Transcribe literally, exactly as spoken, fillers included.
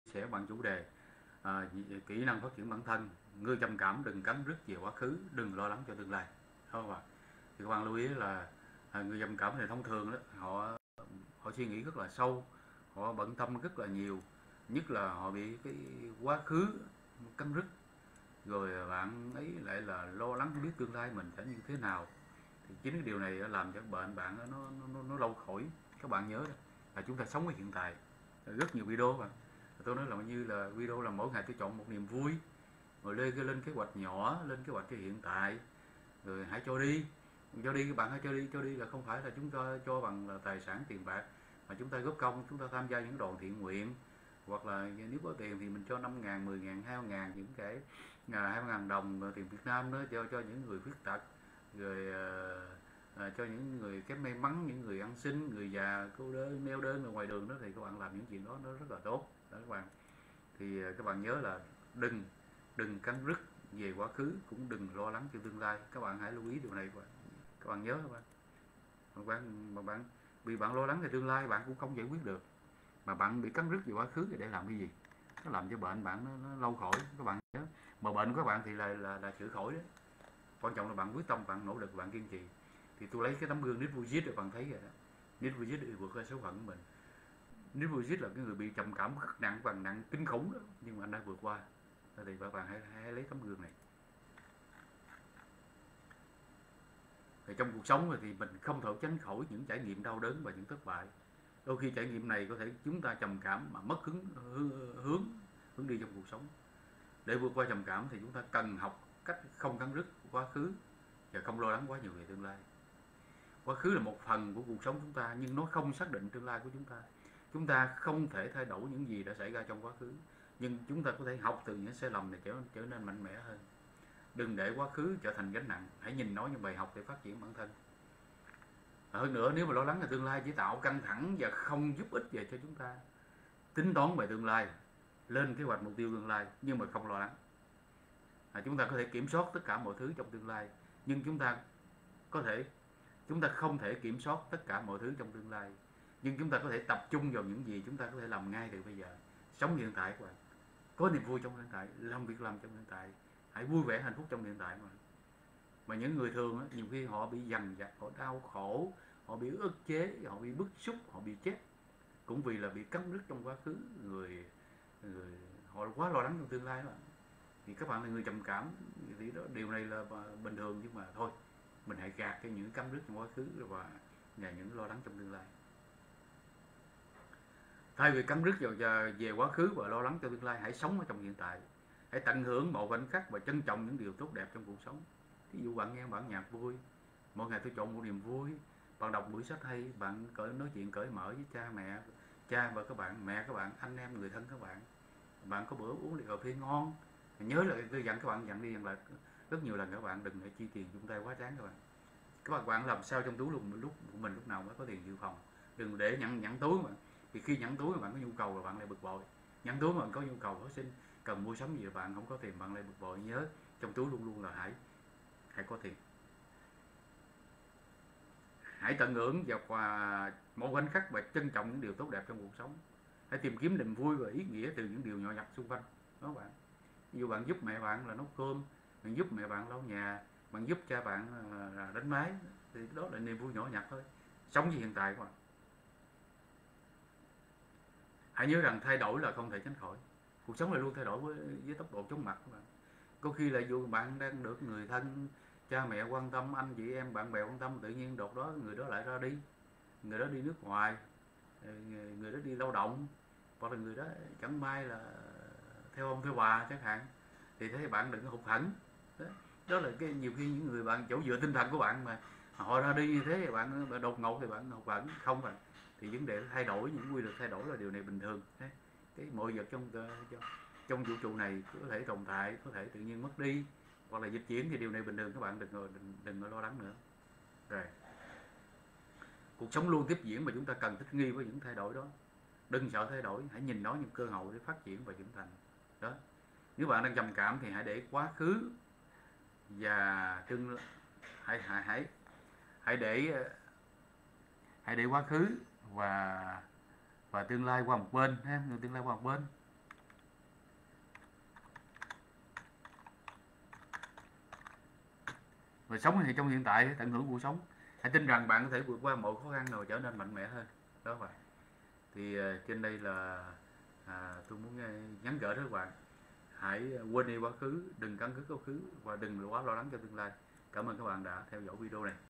sẻ bằng chủ đề à, kỹ năng phát triển bản thân. Người trầm cảm đừng cắn rứt về quá khứ, đừng lo lắng cho tương lai. Không ạ? Thì các bạn lưu ý là à, người trầm cảm thì thông thường đó, họ họ suy nghĩ rất là sâu, họ bận tâm rất là nhiều, nhất là họ bị cái quá khứ cắn rứt, rồi bạn ấy lại là lo lắng không biết tương lai mình sẽ như thế nào. Thì chính cái điều này làm cho bệnh bạn nó nó, nó lâu khỏi. Các bạn nhớ là chúng ta sống ở hiện tại. Rất nhiều video mà tôi nói là như là video là mỗi ngày tôi chọn một niềm vui, rồi lên lên kế hoạch nhỏ, lên kế hoạch cho hiện tại, rồi hãy cho đi, cho đi các bạn, hãy cho đi. Cho đi là không phải là chúng ta cho bằng là tài sản tiền bạc, mà chúng ta góp công, chúng ta tham gia những đoàn thiện nguyện, hoặc là nếu có tiền thì mình cho năm ngàn, mười ngàn, hai mươi ngàn, những cái hai mươi ngàn đồng tiền Việt Nam đó cho cho những người khuyết tật, rồi à, cho những người kém may mắn, những người ăn xin, người già cô đơn neo đơn ở ngoài đường đó, thì các bạn làm những chuyện đó nó rất là tốt đó các bạn. Thì các bạn nhớ là đừng đừng cắn rứt về quá khứ, cũng đừng lo lắng cho tương lai. Các bạn hãy lưu ý điều này các bạn, các bạn nhớ các bạn. Mà bạn mà bạn vì bạn lo lắng về tương lai bạn cũng không giải quyết được, mà bạn bị cắn rứt về quá khứ thì để làm cái gì? Nó làm cho bệnh bạn nó, nó lâu khỏi các bạn nhớ. Mà bệnh của các bạn thì là là, là chữa khỏi đó. Quan trọng là bạn quyết tâm, bạn nỗ lực, bạn kiên trì. Thì tôi lấy cái tấm gương Nick Vujicic để bạn thấy rồi đó. Nick Vujicic đi vượt qua số phận của mình. Nick Vujicic là cái người bị trầm cảm rất nặng, và nặng kinh khủng đó, nhưng mà anh đã vượt qua. Thì các bạn hãy, hãy lấy tấm gương này. Thì trong cuộc sống thì mình không thể tránh khỏi những trải nghiệm đau đớn và những thất bại. Đôi khi trải nghiệm này có thể chúng ta trầm cảm mà mất hứng hướng hướng đi trong cuộc sống. Để vượt qua trầm cảm thì chúng ta cần học cách không cắn rứt quá khứ và không lo lắng quá nhiều về tương lai. Quá khứ là một phần của cuộc sống chúng ta, nhưng nó không xác định tương lai của chúng ta. Chúng ta không thể thay đổi những gì đã xảy ra trong quá khứ, nhưng chúng ta có thể học từ những sai lầm để trở, trở nên mạnh mẽ hơn. Đừng để quá khứ trở thành gánh nặng, hãy nhìn nó như bài học để phát triển bản thân. Hơn nữa, nếu mà lo lắng về tương lai chỉ tạo căng thẳng và không giúp ích về cho chúng ta. Tính toán về tương lai, lên kế hoạch mục tiêu tương lai, nhưng mà không lo lắng. À, chúng ta có thể kiểm soát tất cả mọi thứ trong tương lai, nhưng chúng ta có thể chúng ta không thể kiểm soát tất cả mọi thứ trong tương lai, nhưng chúng ta có thể tập trung vào những gì chúng ta có thể làm ngay từ bây giờ. Sống hiện tại các bạn, có niềm vui trong hiện tại, làm việc làm trong hiện tại, hãy vui vẻ hạnh phúc trong hiện tại mà. Mà những người thường á, nhiều khi họ bị dằn vặt, họ đau khổ, họ bị ức chế, họ bị bức xúc, họ bị chết, cũng vì là bị cắn rứt trong quá khứ, người, người họ quá lo lắng trong tương lai đó. Thì các bạn là người trầm cảm thì đó, điều này là bình thường, nhưng mà thôi mình hãy gạt cái những cắn rứt trong quá khứ và và những lo lắng trong tương lai. Thay vì cắn rứt vào về quá khứ và lo lắng cho tương lai, hãy sống ở trong hiện tại, hãy tận hưởng mọi khoảnh khắc và trân trọng những điều tốt đẹp trong cuộc sống. Ví dụ bạn nghe bản nhạc vui, mỗi ngày tôi chọn một niềm vui, bạn đọc buổi sách hay, bạn cởi nói chuyện cởi mở với cha mẹ, cha và các bạn, mẹ các bạn, anh em, người thân các bạn, bạn có bữa uống ly cà phê ngon. Nhớ là tôi dặn các bạn, dặn đi dặn lại rất nhiều lần, các bạn đừng để chi tiền chung tay quá tráng các bạn. Các bạn làm sao trong túi lúc lúc của mình lúc nào mới có tiền dự phòng, đừng để nhẫn nhẫn túi mà. Thì khi nhẫn túi mà bạn có nhu cầu là bạn lại bực bội, nhẫn túi mà bạn có nhu cầu phát sinh cần mua sắm gì là bạn không có tiền, bạn lại bực bội. Nhớ trong túi luôn luôn là hãy hãy có tiền. Hãy tận hưởng và mỗi khoảnh khắc và trân trọng những điều tốt đẹp trong cuộc sống. Hãy tìm kiếm niềm vui và ý nghĩa từ những điều nhỏ nhặt xung quanh đó bạn. Ví dụ bạn giúp mẹ bạn là nấu cơm, bạn giúp mẹ bạn lau nhà, bạn giúp cha bạn là đánh máy, thì đó là niềm vui nhỏ nhặt thôi. Sống với hiện tại các bạn. Hãy nhớ rằng thay đổi là không thể tránh khỏi. Cuộc sống là luôn thay đổi với, với tốc độ chóng mặt các bạn. Có khi là dù bạn đang được người thân, cha mẹ quan tâm, anh chị em, bạn bè quan tâm, tự nhiên đột đó người đó lại ra đi, người đó đi nước ngoài, người đó đi lao động, hoặc là người đó chẳng may là theo ông theo bà chẳng hạn, thì thế bạn đừng có hụt hẫng. Đó, đó là cái nhiều khi những người bạn chỗ dựa tinh thần của bạn mà họ ra đi như thế thì bạn, bạn đột ngột thì bạn hụt hẫng không phải. Thì vấn đề thay đổi, những quy luật thay đổi là điều này bình thường. Thế cái mọi vật trong trong, trong vũ trụ này có thể tồn tại, có thể tự nhiên mất đi, hoặc là dịch chuyển, thì điều này bình thường, các bạn đừng đừng, đừng có lo lắng nữa. Rồi, cuộc sống luôn tiếp diễn mà chúng ta cần thích nghi với những thay đổi đó. Đừng sợ thay đổi, hãy nhìn nó như cơ hội để phát triển và trưởng thành. Đó. Nếu bạn đang trầm cảm thì hãy để quá khứ và tương hãy hãy hãy hãy để hãy để quá khứ và và tương lai qua một bên ha, tương lai qua một bên. và sống thì trong hiện tại, tận hưởng cuộc sống. Hãy tin rằng bạn có thể vượt qua mọi khó khăn rồi trở nên mạnh mẽ hơn. Đó vậy. Thì uh, trên đây là à, tôi muốn uh, nhắn gửi đến các bạn, hãy quên đi quá khứ, đừng cắn cức quá khứ và đừng quá lo lắng cho tương lai. Cảm ơn các bạn đã theo dõi video này.